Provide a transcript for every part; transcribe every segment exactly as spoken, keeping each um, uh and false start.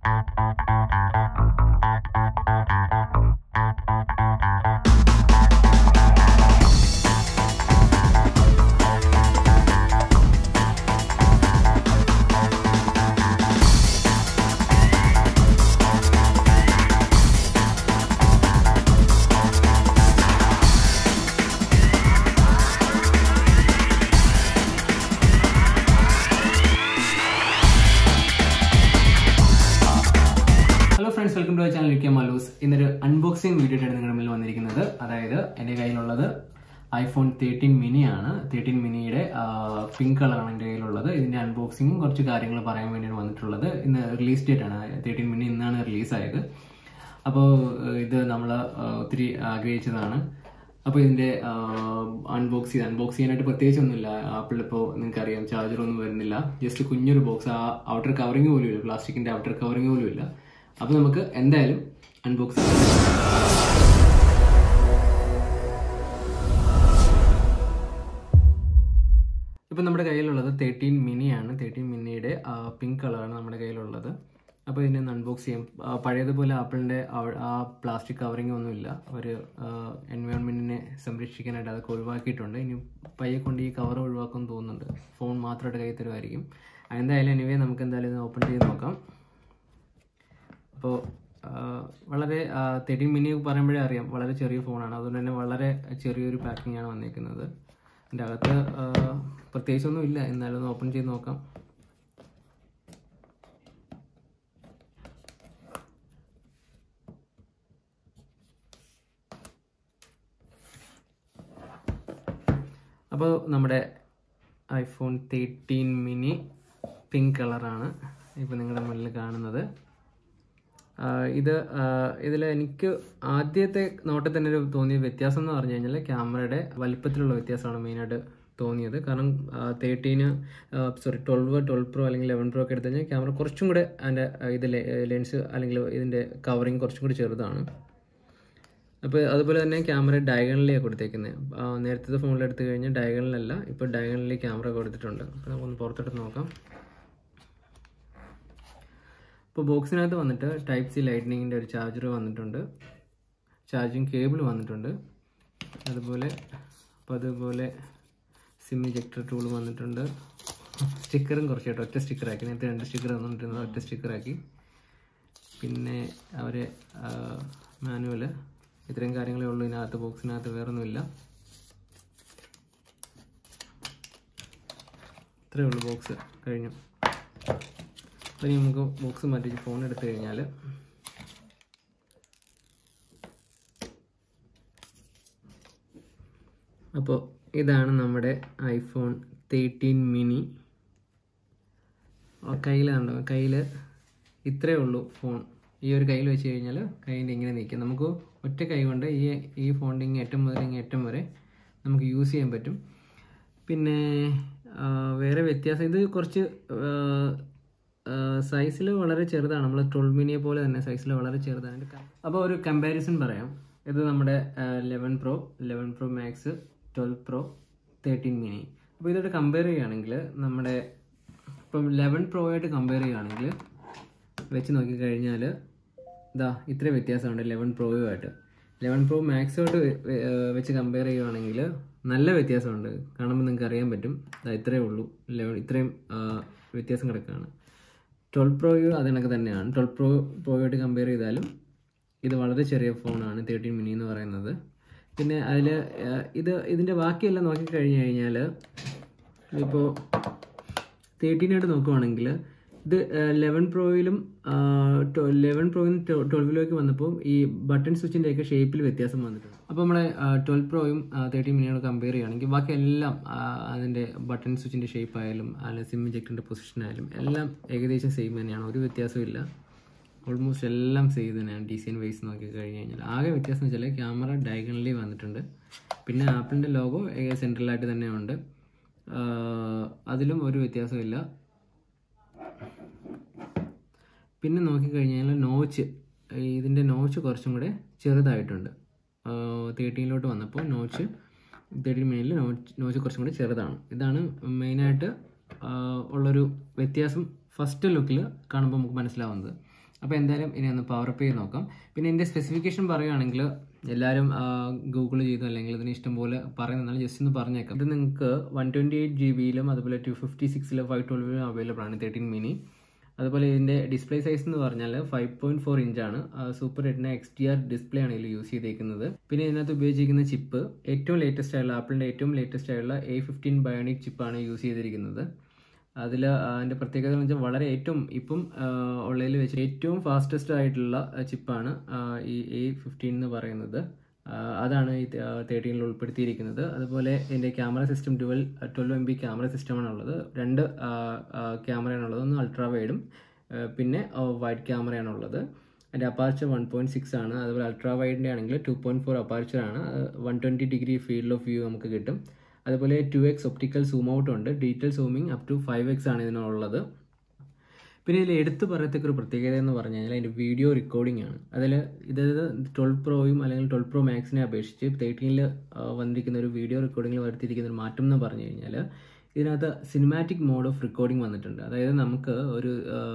Welcome to our channel U K Malus. In the unboxing video today നിങ്ങളുടെ വന്നിരിക്കുന്നത് അതായത് എൻ്റെ കയ്യിലുള്ളത് iPhone thirteen mini ആണ്. thirteen mini യുടെ പിങ്ക് കളർ ആണ് എൻ്റെ കയ്യിലുള്ളത്. ഇതിന്റെ അൺബോക്സിംഗും കുറച്ച് കാര്യങ്ങൾ പറയാൻ വേണ്ടിയാണ് വന്നിട്ടുള്ളത്. ഇന്ന് റിലീസ് ഡേറ്റ് ആണ്. thirteen mini ഇന്നാണ് റിലീസ് ആയത്. അപ്പോൾ ഇത് നമ്മൾ ഒത്തിരി ആഗ്രഹിച്ചതാണ്. അപ്പോൾ ഇതിന്റെ അൺബോക്സ് ചെയ്ത് അൺബോക്സ് ചെയ്യാനായിട്ട് പ്രത്യേകിച്ച് ഒന്നുമില്ല. ആപ്പിൾ ഇപ്പോൾ നിങ്ങൾക്കറിയാം ചാർജർ ഒന്നും വരുന്നില്ല. ജസ്റ്റ് കുഞ്ഞൊരു ബോക്സ്, ആ ഔട്ടർ കവറിങ് പോലും ഇല്ല, പ്ലാസ്റ്റിക്കിന്റെ ഔട്ടർ കവറിങ് പോലും ഇല്ല. അപ്പോൾ നമുക്ക് എന്തായാലും അൺബോക്സ് ചെയ്യാം. ഇപ്പോൾ നമ്മുടെ കയ്യിലുള്ളത് തേർട്ടീൻ മിനി ആണ്. തേർട്ടീൻ മിനിയുടെ പിങ്ക് കളറാണ് നമ്മുടെ കയ്യിലുള്ളത്. അപ്പോൾ ഇതിനെ അൺബോക്സ് ചെയ്യാം. പഴയതുപോലെ ആപ്പിളിൻ്റെ ആ പ്ലാസ്റ്റിക് കവറിങ് ഒന്നുമില്ല. ഒരു എൻവയോൺമെൻറ്റിനെ സംരക്ഷിക്കാനായിട്ട് അതൊക്കെ ഒഴിവാക്കിയിട്ടുണ്ട്. ഇനി പയ്യെ കൊണ്ട് ഈ കവർ ഒഴിവാക്കുമെന്ന് തോന്നുന്നുണ്ട്. ഫോൺ മാത്രമായിട്ട് കയ്യിൽ തരുമായിരിക്കും. എന്തായാലും എനിവേ നമുക്ക് എന്തായാലും ഇത് ഓപ്പൺ ചെയ്ത് നോക്കാം. അപ്പോൾ വളരെ തേർട്ടീൻ മിനി പറയുമ്പോഴേ അറിയാം വളരെ ചെറിയ ഫോണാണ്. അതുകൊണ്ട് തന്നെ വളരെ ചെറിയൊരു പാക്കിംഗ് ആണ് വന്നിരിക്കുന്നത്. അതിൻ്റെ അകത്ത് പ്രത്യേകിച്ചൊന്നും ഇല്ല. എന്നാലും ഒന്ന് ഓപ്പൺ ചെയ്ത് നോക്കാം. അപ്പോൾ നമ്മുടെ ഐഫോൺ തേർട്ടീൻ മിനി പിങ്ക് കളറാണ് ഇപ്പോൾ നിങ്ങളുടെ മുന്നിൽ കാണുന്നത്. ഇത് ഇതിൽ എനിക്ക് ആദ്യത്തെ നോട്ടത്തിൽ തന്നെ ഒരു തോന്നിയ വ്യത്യാസം എന്ന് പറഞ്ഞു കഴിഞ്ഞാൽ ക്യാമറയുടെ വലിപ്പത്തിലുള്ള വ്യത്യാസമാണ് മെയിനായിട്ട് തോന്നിയത്. കാരണം തേർട്ടീന് സോറി ട്വൽവ് ട്വൽവ് പ്രോ അല്ലെങ്കിൽ ലെവൻ പ്രോ ഒക്കെ എടുത്തു കഴിഞ്ഞാൽ ക്യാമറ കുറച്ചും കൂടെ അതിൻ്റെ ഇത് ലെൻസ് അല്ലെങ്കിൽ ഇതിൻ്റെ കവറിങ് കുറച്ചും കൂടി ചെറുതാണ്. അപ്പോൾ അതുപോലെ തന്നെ ക്യാമറ ഡയഗണലിയാണ് കൊടുത്തേക്കുന്നത്. നേരത്തെ ഫോണിൽ എടുത്തു കഴിഞ്ഞാൽ ഡയഗണലല്ല, ഇപ്പോൾ ഡയഗണലിൽ ക്യാമറ കൊടുത്തിട്ടുണ്ട്. അപ്പോൾ നമുക്കൊന്ന് പുറത്തെടുത്ത് നോക്കാം. ഇപ്പോൾ ബോക്സിനകത്ത് വന്നിട്ട് ടൈപ്പ് സി ലൈറ്റ്നിങ്ങിൻ്റെ ഒരു ചാർജർ വന്നിട്ടുണ്ട്, ചാർജിങ് കേബിൾ വന്നിട്ടുണ്ട്, അതുപോലെ അപ്പോൾ അതുപോലെ സിം ഇജക്ടർ ടൂൾ വന്നിട്ടുണ്ട്. സ്റ്റിക്കറും കുറച്ചായിട്ട് ഒറ്റ സ്റ്റിക്കറാക്കി, നേരത്തെ രണ്ട് സ്റ്റിക്കർ വന്നിട്ടുള്ളത് ഒറ്റ സ്റ്റിക്കറാക്കി. പിന്നെ അവർ മാനുവൽ, ഇത്രയും കാര്യങ്ങളേ ഉള്ളൂ ഇതിനകത്ത്. ബോക്സിനകത്ത് വേറൊന്നുമില്ല. ഇത്രയേ ഉള്ളൂ, ബോക്സ് കഴിഞ്ഞു. അപ്പോൾ ഇനി നമുക്ക് ബോക്സ് മാറ്റി ഫോൺ എടുത്തു കഴിഞ്ഞാൽ അപ്പോൾ ഇതാണ് നമ്മുടെ ഐഫോൺ തേർട്ടീൻ മിനി. കയ്യിലാണോ, കയ്യിൽ ഇത്രയേ ഉള്ളൂ ഫോൺ. ഈ ഒരു കയ്യിൽ വെച്ച് കഴിഞ്ഞാൽ കയ്യിൻ്റെ ഇങ്ങനെ നിൽക്കും. നമുക്ക് ഒറ്റ കൈ കൊണ്ട് ഈ ഈ ഫോണിൻ്റെ ഇങ്ങനെ അറ്റം മുതൽ ഇങ്ങനെ അറ്റം വരെ നമുക്ക് യൂസ് ചെയ്യാൻ പറ്റും. പിന്നെ വേറെ വ്യത്യാസം, ഇത് കുറച്ച് സൈസിൽ വളരെ ചെറുതാണ്. നമ്മൾ ട്വൽവ് മിനിയെ പോലെ തന്നെ സൈസിൽ വളരെ ചെറുതാണ്. അപ്പോൾ ഒരു കമ്പാരിസൺ പറയാം. ഇത് നമ്മുടെ eleven pro, eleven pro max, twelve pro, thirteen mini. അപ്പോൾ ഇതോട്ട് കമ്പയർ ചെയ്യുകയാണെങ്കിൽ നമ്മുടെ ഇപ്പം ലെവൻ പ്രോ ആയിട്ട് കമ്പയർ ചെയ്യുകയാണെങ്കിൽ വെച്ച് നോക്കിക്കഴിഞ്ഞാൽ ഇതാ ഇത്ര വ്യത്യാസമുണ്ട് ലെവൻ പ്രോയുമായിട്ട്. ലെവൻ പ്രോ മാക്സുമായിട്ട് വെച്ച് കമ്പയർ ചെയ്യുകയാണെങ്കിൽ നല്ല വ്യത്യാസമുണ്ട്. കാണുമ്പോൾ നിങ്ങൾക്ക് അറിയാൻ പറ്റും. ഇത്രയേ ഉള്ളൂ, ലെവൻ ഇത്രയും വ്യത്യാസം കിടക്കുകയാണ്. ട്വൽവ് പ്രോയും അതിനൊക്കെ തന്നെയാണ്. ട്വൽവ് പ്രോ പ്രോയായിട്ട് കമ്പയർ ചെയ്താലും ഇത് വളരെ ചെറിയ ഫോണാണ് തേർട്ടീൻ മിനി എന്ന് പറയുന്നത്. പിന്നെ അതിൽ ഇത് ഇതിൻ്റെ ബാക്കിയെല്ലാം നോക്കിക്കഴിഞ്ഞ് കഴിഞ്ഞാൽ ഇപ്പോൾ തേർട്ടീനായിട്ട് നോക്കുവാണെങ്കിൽ ഇത് ലെവൻ പ്രോയിലും ലെവൻ പ്രോയിൽ നിന്ന് ട്വൽവിലേക്ക് വന്നപ്പോൾ ഈ ബട്ടൺ സ്വിച്ചിൻ്റെയൊക്കെ ഷേപ്പിൽ വ്യത്യാസം വന്നിട്ടുണ്ട്. അപ്പോൾ നമ്മുടെ ട്വൽവ് പ്രോയും തേർട്ടീൻ മിനിയോട് കമ്പയർ ചെയ്യുകയാണെങ്കിൽ ബാക്കി എല്ലാം അതിൻ്റെ ബട്ടൺ സ്വിച്ചിൻ്റെ ഷേപ്പ് ആയാലും അല്ലെങ്കിൽ സിം ഇജക്ടറിൻ്റെ പൊസിഷൻ ആയാലും എല്ലാം ഏകദേശം സെയിം തന്നെയാണ്. ഒരു വ്യത്യാസവും ഇല്ല. ഓൾമോസ്റ്റ് എല്ലാം സെയിം തന്നെയാണ് ഡിസൈൻ വൈസ് നോക്കി കഴിഞ്ഞ് കഴിഞ്ഞാൽ. ആകെ വ്യത്യാസം എന്ന് വെച്ചാൽ ക്യാമറ ഡയഗണലി വന്നിട്ടുണ്ട്. പിന്നെ ആപ്പിളിൻ്റെ ലോഗോ സെൻട്രലായിട്ട് തന്നെ ഉണ്ട്. അതിലും ഒരു വ്യത്യാസമില്ല. പിന്നെ നോക്കിക്കഴിഞ്ഞാൽ നോച്ച്, ഇതിൻ്റെ നോച്ച് കുറച്ചും കൂടെ ചെറുതായിട്ടുണ്ട്. തേർട്ടീനിലോട്ട് വന്നപ്പോൾ നോച്ച് തേർട്ടീൻ മിനിയിൽ നോച്ച് നോച്ച് കുറച്ചും കൂടെ ചെറുതാണ്. ഇതാണ് മെയിനായിട്ട് ഉള്ളൊരു വ്യത്യാസം ഫസ്റ്റ് ലുക്കിൽ കാണുമ്പോൾ നമുക്ക് മനസ്സിലാവുന്നത്. അപ്പോൾ എന്തായാലും ഇനി ഒന്ന് പവർ അപ്പ് ചെയ്ത് നോക്കാം. പിന്നെ ഇതിൻ്റെ സ്പെസിഫിക്കേഷൻ പറയുകയാണെങ്കിൽ എല്ലാവരും ഗൂഗിൾ ചെയ്തു അല്ലെങ്കിൽ ഇതിന് ഇഷ്ടംപോലെ പറയുന്നതാണ്, ജസ്റ്റ് ഒന്ന് പറഞ്ഞേക്കാം. ഇത് നിങ്ങൾക്ക് വൺ ട്വൻറ്റി എയ്റ്റ് ജി ബിയിലും അതുപോലെ ടു ഫിഫ്റ്റി സിക്സിലും ഫൈവ് ട്വൽവിലും അവൈലബിൾ ആണ് തേർട്ടീൻ മിനി. അതുപോലെ ഇതിൻ്റെ ഡിസ്പ്ലേ സൈസ് എന്ന് പറഞ്ഞാൽ ഫൈവ് പോയിന്റ് ഫോർ ഇഞ്ചാണ്. Super retina X D R display ആണ് ഇതിൽ യൂസ് ചെയ്തേക്കുന്നത്. പിന്നെ ഇതിനകത്ത് ഉപയോഗിച്ചിരിക്കുന്ന ചിപ്പ് ഏറ്റവും ലേറ്റസ്റ്റ് ആയുള്ള ആപ്പിളിൻ്റെ ഏറ്റവും ലേറ്റസ്റ്റ് ആയുള്ള എ ഫിഫ്റ്റീൻ ബയോണിക് ചിപ്പാണ് യൂസ് ചെയ്തിരിക്കുന്നത്. അതിൽ അതിൻ്റെ പ്രത്യേകത എന്ന് വെച്ചാൽ വളരെ ഏറ്റവും ഇപ്പം ഉള്ളതിൽ വെച്ച് ഏറ്റവും ഫാസ്റ്റസ്റ്റ് ആയിട്ടുള്ള ചിപ്പാണ് ഈ എ ഫിഫ്റ്റീൻ എന്ന് പറയുന്നത്. അതാണ് ഈ തേർട്ടീനിൽ ഉൾപ്പെടുത്തിയിരിക്കുന്നത്. അതുപോലെ ഇതിൻ്റെ camera system dual twelve M B camera സിസ്റ്റമാണ് ഉള്ളത്. രണ്ട് ക്യാമറയാണുള്ളത്, ഒന്ന് അൾട്രാ വൈഡും പിന്നെ വൈഡ് ക്യാമറയാണുള്ളത്. അതിൻ്റെ അപ്പാർച്ചർ വൺ പോയിന്റ് സിക്സ് ആണ്. അതുപോലെ അൾട്രാ വൈഡിൻ്റെ ആണെങ്കിൽ ടു പോയിന്റ് ഫോർ അപ്പാർച്ചറാണ്. One twenty degree field of view നമുക്ക് കിട്ടും. അതുപോലെ two X optical zoom out ഉണ്ട്. Digital zooming up to five X ആണ് ഇതിനുള്ളത്. പിന്നെ ഇതിൽ എടുത്തു പറയത്തക്ക ഒരു പ്രത്യേകത എന്ന് പറഞ്ഞു കഴിഞ്ഞാൽ അതിൻ്റെ വീഡിയോ റെക്കോർഡിംഗ് ആണ്. അതിൽ ഇതായത് ട്വൽവ് പ്രോയും അല്ലെങ്കിൽ ട്വൽവ് പ്രോ മാക്സിനെ അപേക്ഷിച്ച് തേർട്ടീനിൽ വന്നിരിക്കുന്ന ഒരു വീഡിയോ റെക്കോർഡിങ്ങിൽ വരുത്തിയിരിക്കുന്ന ഒരു മാറ്റം എന്ന് പറഞ്ഞു കഴിഞ്ഞാൽ ഇതിനകത്ത് സിനിമാറ്റിക് മോഡ് ഓഫ് റെക്കോർഡിംഗ് വന്നിട്ടുണ്ട്. അതായത് നമുക്ക് ഒരു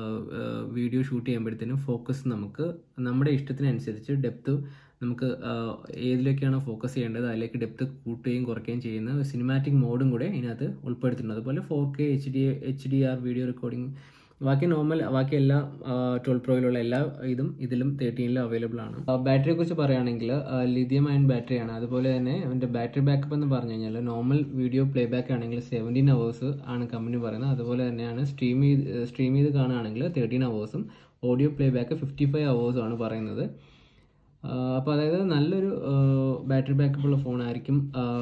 വീഡിയോ ഷൂട്ട് ചെയ്യുമ്പോഴത്തേനും ഫോക്കസ് നമുക്ക് നമ്മുടെ ഇഷ്ടത്തിനനുസരിച്ച് ഡെപ്ത് നമുക്ക് ഏതിലേക്കാണോ ഫോക്കസ് ചെയ്യേണ്ടത് അതിലേക്ക് ഡെപ്ത് കൂട്ടുകയും കുറയ്ക്കുകയും ചെയ്യുന്ന സിനിമാറ്റിക് മോഡും കൂടെ ഇതിനകത്ത് ഉൾപ്പെടുത്തിയിട്ടുണ്ട്. അതുപോലെ four K H D H D R video recording, ബാക്കി നോർമൽ ബാക്കി എല്ലാ ട്വൽവ് പ്രോയിലുള്ള എല്ലാ ഇതും ഇതിലും തേർട്ടീനിലും അവൈലബിൾ ആണ്. ബാറ്ററിയെ കുറിച്ച് പറയുകയാണെങ്കിൽ ലിഥിയം അയൺ ബാറ്ററിയാണ്. അതുപോലെ തന്നെ അതിൻ്റെ ബാറ്ററി ബാക്കപ്പ് എന്ന് പറഞ്ഞു കഴിഞ്ഞാൽ നോർമൽ വീഡിയോ പ്ലേ ബാക്ക് ആണെങ്കിൽ സെവൻറ്റീൻ അവേഴ്സ് ആണ് കമ്പനി പറയുന്നത്. അതുപോലെ തന്നെയാണ് സ്ട്രീം ചെയ്ത് സ്ട്രീം ചെയ്ത് കാണുകയാണെങ്കിൽ തേർട്ടീൻ അവേഴ്സും audio playback fifty five അവേഴ്സും ആണ് പറയുന്നത്. അപ്പോൾ അതായത് നല്ലൊരു ബാറ്ററി ബാക്കപ്പ് ഉള്ള ഫോണായിരിക്കും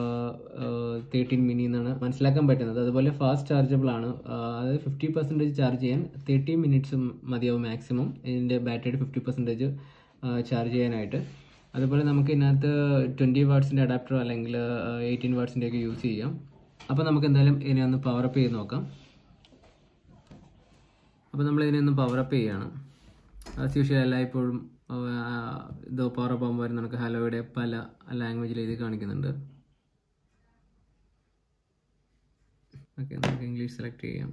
തേർട്ടീൻ മിനി എന്നാണ് മനസ്സിലാക്കാൻ പറ്റുന്നത്. അതുപോലെ ഫാസ്റ്റ് ചാർജബിൾ ആണ്. അതായത് ഫിഫ്റ്റി പെർസെൻറ്റേജ് ചാർജ് ചെയ്യാൻ തേർട്ടി മിനിറ്റ്സ് മതിയാവും മാക്സിമം ഇതിൻ്റെ ബാറ്ററിയുടെ ഫിഫ്റ്റി പെർസെൻറ്റേജ് ചാർജ് ചെയ്യാനായിട്ട്. അതുപോലെ നമുക്ക് ഇതിനകത്ത് ട്വൻറ്റി വാട്ട്സിൻ്റെ അഡാപ്റ്റർ അല്ലെങ്കിൽ എയ്റ്റീൻ വാട്ട്സിൻ്റെ ഒക്കെ യൂസ് ചെയ്യാം. അപ്പോൾ നമുക്ക് എന്തായാലും ഇതിനെ ഒന്ന് പവർ അപ്പ് ചെയ്ത് നോക്കാം. അപ്പോൾ നമ്മൾ ഇതിനെ ഒന്ന് പവർ അപ്പ് ചെയ്യുകയാണ്. ആസ് യൂഷ്വൽ എല്ലായ്പ്പോഴും ഇത് പവർ അപ്പ് ആകുമ്പോൾ നമുക്ക് ഹലോയുടെ പല ലാംഗ്വേജിൽ എഴുതി കാണിക്കുന്നുണ്ട്. ഓക്കെ, നമുക്ക് ഇംഗ്ലീഷ് സെലക്ട് ചെയ്യാം.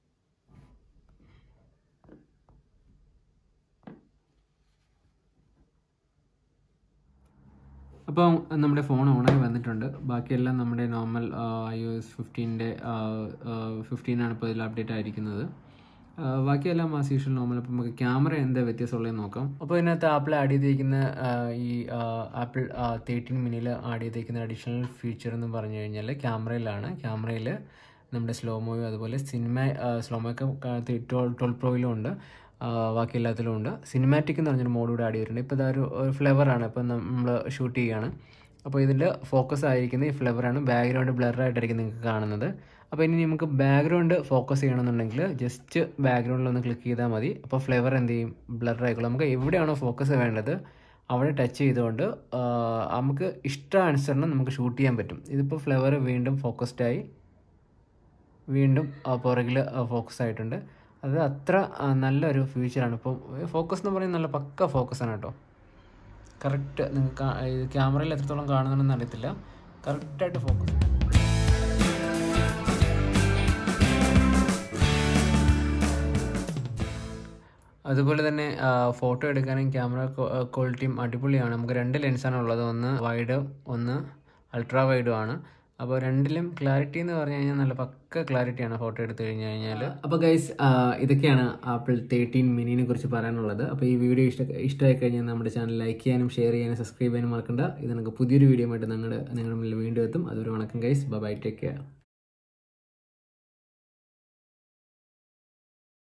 അപ്പം നമ്മുടെ ഫോൺ ഓണായി വന്നിട്ടുണ്ട്. ബാക്കിയെല്ലാം നമ്മുടെ നോർമൽ ഐ ഒ എസ് ഫിഫ്റ്റീൻ്റെ ഫിഫ്റ്റീനാണ് ഇപ്പോൾ ഇതിൽ അപ്ഡേറ്റ് ആയിരിക്കുന്നത്. ബാക്കിയെല്ലാം ആസ് യൂഷ്വൽ നോർമൽ. അപ്പോൾ നമുക്ക് ക്യാമറ എന്താ വ്യത്യാസമുള്ളതെന്ന് നോക്കാം. അപ്പോൾ ഇതിനകത്ത് ആപ്പിൾ ആഡ് ചെയ്തിരിക്കുന്ന ഈ ആപ്പിൾ തേർട്ടീൻ മിനിയിൽ ആഡ് ചെയ്തിരിക്കുന്ന അഡീഷണൽ ഫീച്ചർ എന്ന് പറഞ്ഞു കഴിഞ്ഞാൽ ക്യാമറയിലാണ്. ക്യാമറയിൽ നമ്മുടെ സ്ലോമോയും അതുപോലെ സിനിമ സ്ലോമോയൊക്കെ ട്വൽവ് പ്രോയിലും ഉണ്ട്, ബാക്കി എല്ലാത്തിലും ഉണ്ട്. സിനിമാറ്റിക് എന്ന് പറഞ്ഞൊരു മോഡ് കൂടെ ആഡ് ചെയ്തിട്ടുണ്ട്. ഇപ്പോൾ ഇതൊരു ഫ്ലേവറാണ് ഇപ്പോൾ നമ്മൾ ഷൂട്ട് ചെയ്യുകയാണ്. അപ്പോൾ ഇതിൽ ഫോക്കസ് ആയിരിക്കുന്നത് ഈ ഫ്ലേവറാണ്. ബാക്ക്ഗ്രൗണ്ട് ബ്ലറായിട്ടായിരിക്കും നിങ്ങൾക്ക് കാണുന്നത്. അപ്പോൾ ഇനി നമുക്ക് ബാക്ക്ഗ്രൗണ്ട് ഫോക്കസ് ചെയ്യണമെന്നുണ്ടെങ്കിൽ ജസ്റ്റ് ബാക്ക്ഗ്രൗണ്ടിൽ ഒന്ന് ക്ലിക്ക് ചെയ്താൽ മതി. അപ്പോൾ ഫ്ലേവർ എന്ത് ചെയ്യും, ബ്ലർ ആയിക്കോളും. നമുക്ക് എവിടെയാണോ ഫോക്കസ് വേണ്ടത് അവിടെ ടച്ച് ചെയ്തുകൊണ്ട് നമുക്ക് ഇഷ്ടാനുസരണം നമുക്ക് ഷൂട്ട് ചെയ്യാൻ പറ്റും. ഇതിപ്പോൾ ഫ്ലേവർ വീണ്ടും ഫോക്കസ്ഡായി വീണ്ടും പുറകിൽ ഫോക്കസ് ആയിട്ടുണ്ട്. അത് അത്ര നല്ലൊരു ഫീച്ചറാണ്. ഇപ്പോൾ ഫോക്കസ് എന്ന് പറയുന്നത് നല്ല പക്ക ഫോക്കസാണ് കേട്ടോ. കറക്റ്റ് നിങ്ങൾക്ക് ക്യാമറയിൽ എത്രത്തോളം കാണുന്നുണ്ടെന്ന് അറിയത്തില്ല, കറക്റ്റായിട്ട് ഫോക്കസ്. അതുപോലെ തന്നെ ഫോട്ടോ എടുക്കാനും ക്യാമറ ക്വാളിറ്റിയും അടിപൊളിയാണ്. നമുക്ക് രണ്ട് ലെൻസാണ് ഉള്ളത്, ഒന്ന് വൈഡ് ഒന്ന് അൾട്രാ വൈഡും ആണ്. അപ്പോൾ രണ്ടിലും ക്ലാരിറ്റി എന്ന് പറഞ്ഞു കഴിഞ്ഞാൽ നല്ല പക്ക ക്ലാരിറ്റിയാണ് ഫോട്ടോ എടുത്തു കഴിഞ്ഞ് കഴിഞ്ഞാൽ. അപ്പോൾ ഗൈസ്, ഇതൊക്കെയാണ് ആപ്പിൾ തേർട്ടീൻ മിനിനെ കുറിച്ച് പറയാനുള്ളത്. അപ്പോൾ ഈ വീഡിയോ ഇഷ്ട ഇഷ്ടമായി കഴിഞ്ഞാൽ നമ്മുടെ ചാനൽ ലൈക്ക് ചെയ്യാനും ഷെയർ ചെയ്യാനും സബ്സ്ക്രൈബ് ചെയ്യാനും മറക്കണ്ട. ഇത് നമുക്ക് പുതിയൊരു വീഡിയോ ആയിട്ട് നിങ്ങളുടെ നിങ്ങളുടെ മുന്നിൽ വീണ്ടും എത്തും. അതൊരു വണക്കം ഗൈസ്, ബൈ, ടേക്ക് കെയർ.